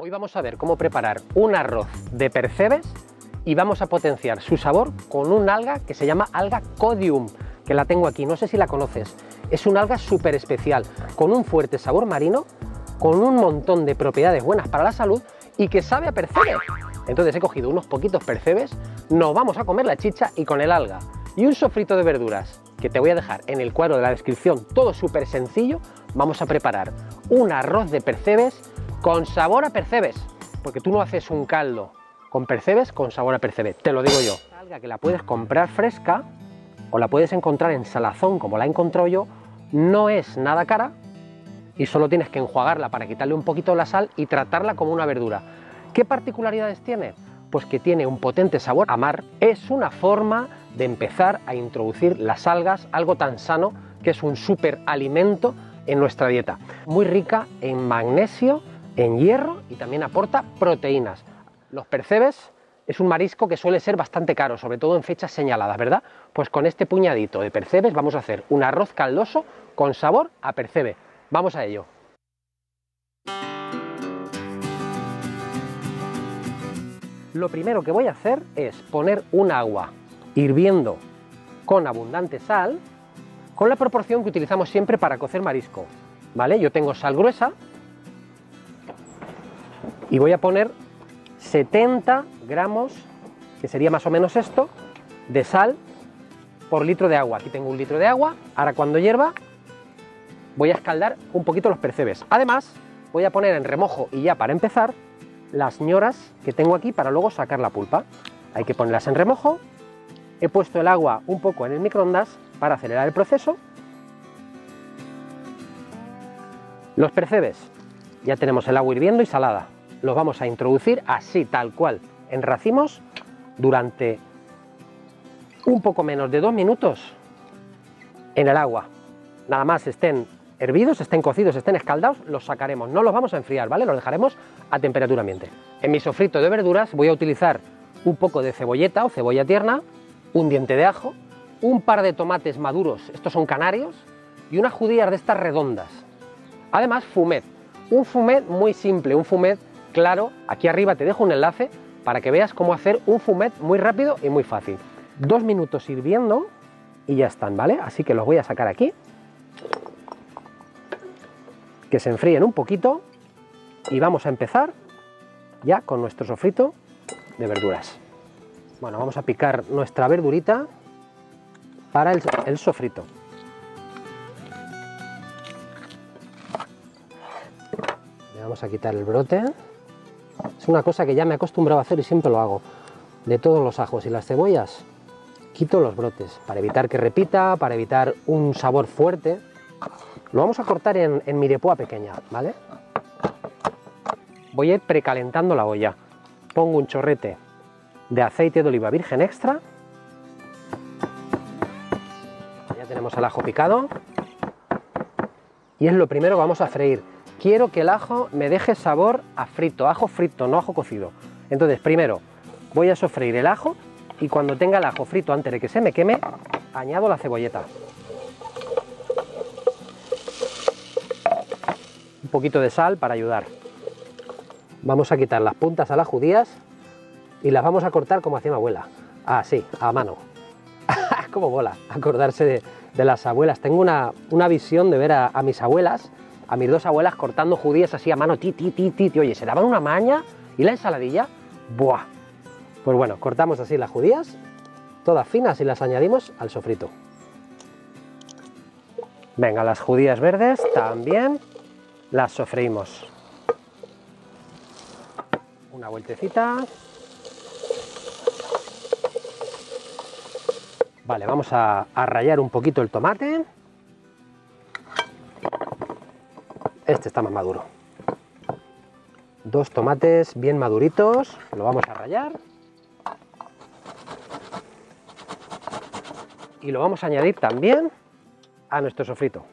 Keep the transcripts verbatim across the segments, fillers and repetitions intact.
Hoy vamos a ver cómo preparar un arroz de percebes y vamos a potenciar su sabor con un alga que se llama alga codium, que la tengo aquí, no sé si la conoces. Es una alga súper especial, con un fuerte sabor marino, con un montón de propiedades buenas para la salud y que sabe a percebes. Entonces he cogido unos poquitos percebes, nos vamos a comer la chicha y con el alga y un sofrito de verduras que te voy a dejar en el cuadro de la descripción, todo súper sencillo. Vamos a preparar un arroz de percebes con sabor a percebes, porque tú no haces un caldo con percebes con sabor a percebes, te lo digo yo. Alga que la puedes comprar fresca o la puedes encontrar en salazón como la he encontrado yo, no es nada cara y solo tienes que enjuagarla para quitarle un poquito la sal y tratarla como una verdura. ¿Qué particularidades tiene? Pues que tiene un potente sabor a mar, es una forma de empezar a introducir las algas, algo tan sano que es un súper alimento en nuestra dieta. Muy rica en magnesio, en hierro y también aporta proteínas. Los percebes es un marisco que suele ser bastante caro, sobre todo en fechas señaladas, ¿verdad? Pues con este puñadito de percebes vamos a hacer un arroz caldoso con sabor a percebe. Vamos a ello. Lo primero que voy a hacer es poner un agua hirviendo con abundante sal, con la proporción que utilizamos siempre para cocer marisco, ¿vale? Yo tengo sal gruesa y voy a poner setenta gramos, que sería más o menos esto, de sal por litro de agua. Aquí tengo un litro de agua. Ahora cuando hierva voy a escaldar un poquito los percebes. Además voy a poner en remojo y ya para empezar las ñoras que tengo aquí para luego sacar la pulpa. Hay que ponerlas en remojo. He puesto el agua un poco en el microondas para acelerar el proceso. Los percebes, ya tenemos el agua hirviendo y salada. Los vamos a introducir así, tal cual, en racimos durante un poco menos de dos minutos en el agua. Nada más estén hervidos, estén cocidos, estén escaldados, los sacaremos. No los vamos a enfriar, ¿vale? Los dejaremos a temperatura ambiente. En mi sofrito de verduras voy a utilizar un poco de cebolleta o cebolla tierna, un diente de ajo, un par de tomates maduros, estos son canarios, y unas judías de estas redondas. Además, fumet, un fumet muy simple, un fumet claro. Aquí arriba te dejo un enlace para que veas cómo hacer un fumet muy rápido y muy fácil. Dos minutos hirviendo y ya están, ¿vale? Así que los voy a sacar aquí, que se enfríen un poquito y vamos a empezar ya con nuestro sofrito de verduras. Bueno, vamos a picar nuestra verdurita para el, el sofrito. Le vamos a quitar el brote. Es una cosa que ya me he acostumbrado a hacer y siempre lo hago. De todos los ajos y las cebollas, quito los brotes para evitar que repita, para evitar un sabor fuerte. Lo vamos a cortar en, en mirepoix pequeña, ¿vale? Voy a ir precalentando la olla. Pongo un chorrete de aceite de oliva virgen extra. Ya tenemos el ajo picado. Y es lo primero que vamos a freír. Quiero que el ajo me deje sabor a frito, ajo frito, no ajo cocido. Entonces, primero voy a sofreír el ajo y cuando tenga el ajo frito, antes de que se me queme, añado la cebolleta. Un poquito de sal para ayudar. Vamos a quitar las puntas a las judías y las vamos a cortar como hacía mi abuela. Así, a mano. Como mola acordarse de, de las abuelas. Tengo una, una visión de ver a, a mis abuelas, a mis dos abuelas cortando judías así a mano, ti, ti, ti, ti, ti. Oye, se daban una maña y la ensaladilla, ¡buah! Pues bueno, cortamos así las judías, todas finas, y las añadimos al sofrito. Venga, las judías verdes también las sofreímos. Una vueltecita. Vale, vamos a, a rallar un poquito el tomate. Este está más maduro. Dos tomates bien maduritos, lo vamos a rallar. Y lo vamos a añadir también a nuestro sofrito.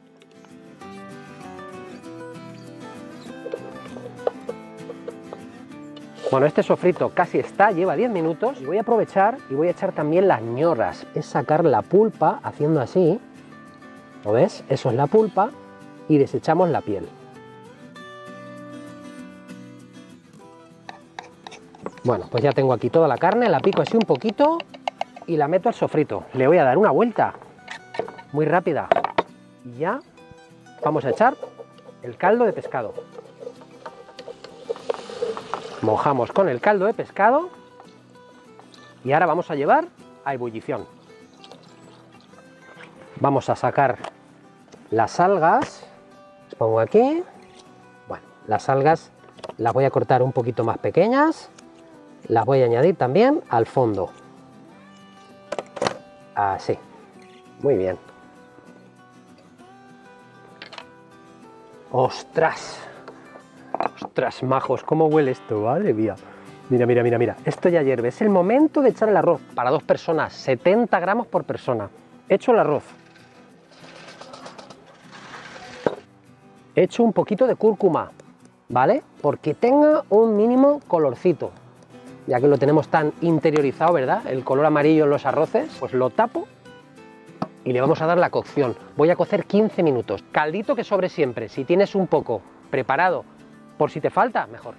Bueno, este sofrito casi está, lleva diez minutos y voy a aprovechar y voy a echar también las ñorras. Es sacar la pulpa haciendo así, ¿lo ves? Eso es la pulpa y desechamos la piel. Bueno, pues ya tengo aquí toda la carne, la pico así un poquito y la meto al sofrito. Le voy a dar una vuelta muy rápida y ya vamos a echar el caldo de pescado. Mojamos con el caldo de pescado y ahora vamos a llevar a ebullición. Vamos a sacar las algas, las pongo aquí. Bueno, las algas las voy a cortar un poquito más pequeñas, las voy a añadir también al fondo. Así, muy bien. ¡Ostras! ¡Ostras, majos! ¿Cómo huele esto? ¡Madre mía! Mira, mira, mira, mira. Esto ya hierve. Es el momento de echar el arroz. Para dos personas, setenta gramos por persona. Echo el arroz. Echo un poquito de cúrcuma, ¿vale? Porque tenga un mínimo colorcito. Ya que lo tenemos tan interiorizado, ¿verdad? El color amarillo en los arroces, pues lo tapo y le vamos a dar la cocción. Voy a cocer quince minutos. Caldito que sobre siempre. Si tienes un poco preparado, por si te falta, mejor.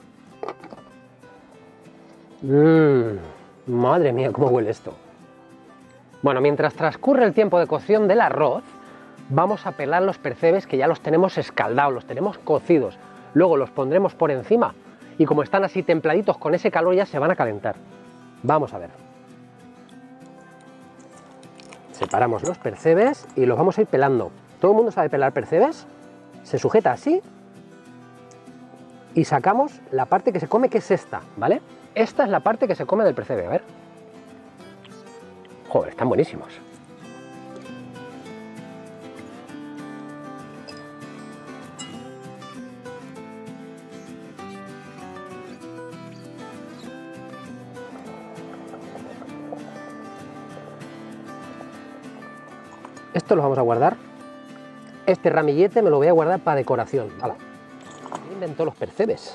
Mmm, madre mía, cómo huele esto. Bueno, mientras transcurre el tiempo de cocción del arroz, vamos a pelar los percebes que ya los tenemos escaldados, los tenemos cocidos. Luego los pondremos por encima y como están así templaditos con ese calor ya se van a calentar. Vamos a ver. Separamos los percebes y los vamos a ir pelando. ¿Todo el mundo sabe pelar percebes? Se sujeta así y sacamos la parte que se come, que es esta, ¿vale? Esta es la parte que se come del percebe, a ver. Joder, están buenísimos. Esto lo vamos a guardar. Este ramillete me lo voy a guardar para decoración. ¡Hala! ¿Quién inventó los percebes?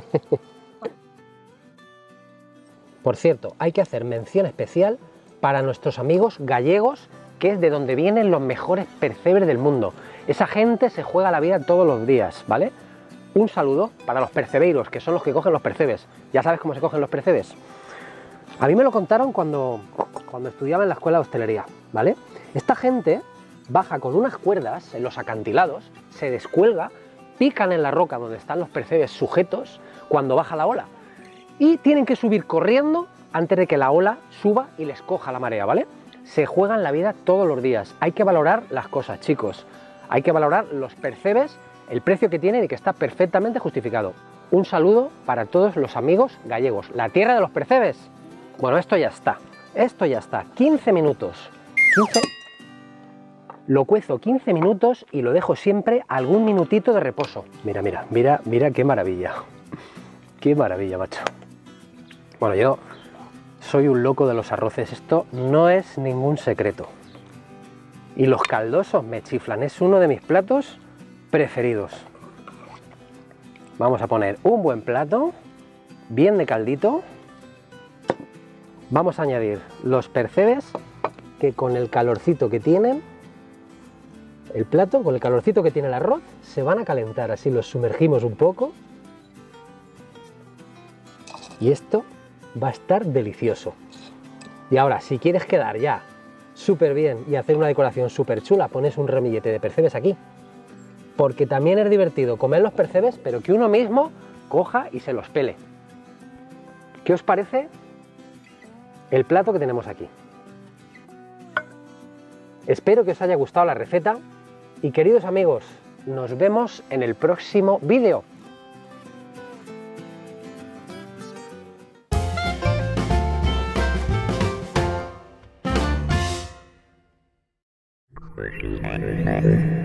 Por cierto, hay que hacer mención especial para nuestros amigos gallegos, que es de donde vienen los mejores percebes del mundo. Esa gente se juega la vida todos los días, ¿vale? Un saludo para los percebeiros, que son los que cogen los percebes. ¿Ya sabes cómo se cogen los percebes? A mí me lo contaron cuando, cuando estudiaba en la escuela de hostelería, ¿vale? Esta gente baja con unas cuerdas en los acantilados, se descuelga, pican en la roca donde están los percebes sujetos cuando baja la ola y tienen que subir corriendo antes de que la ola suba y les coja la marea, ¿vale? Se juegan la vida todos los días. Hay que valorar las cosas, chicos. Hay que valorar los percebes, el precio que tienen y que está perfectamente justificado. Un saludo para todos los amigos gallegos. La tierra de los percebes. Bueno, esto ya está. Esto ya está. quince minutos. quince. Lo cuezo quince minutos y lo dejo siempre algún minutito de reposo. Mira, mira, mira, mira qué maravilla. Qué maravilla, macho. Bueno, yo soy un loco de los arroces. Esto no es ningún secreto. Y los caldosos me chiflan. Es uno de mis platos preferidos. Vamos a poner un buen plato, bien de caldito. Vamos a añadir los percebes, que con el calorcito que tienen, el plato, con el calorcito que tiene el arroz, se van a calentar. Así los sumergimos un poco. Y esto va a estar delicioso. Y ahora, si quieres quedar ya súper bien y hacer una decoración súper chula, pones un ramillete de percebes aquí. Porque también es divertido comer los percebes, pero que uno mismo coja y se los pele. ¿Qué os parece el plato que tenemos aquí? Espero que os haya gustado la receta y, queridos amigos, nos vemos en el próximo vídeo. Thank you.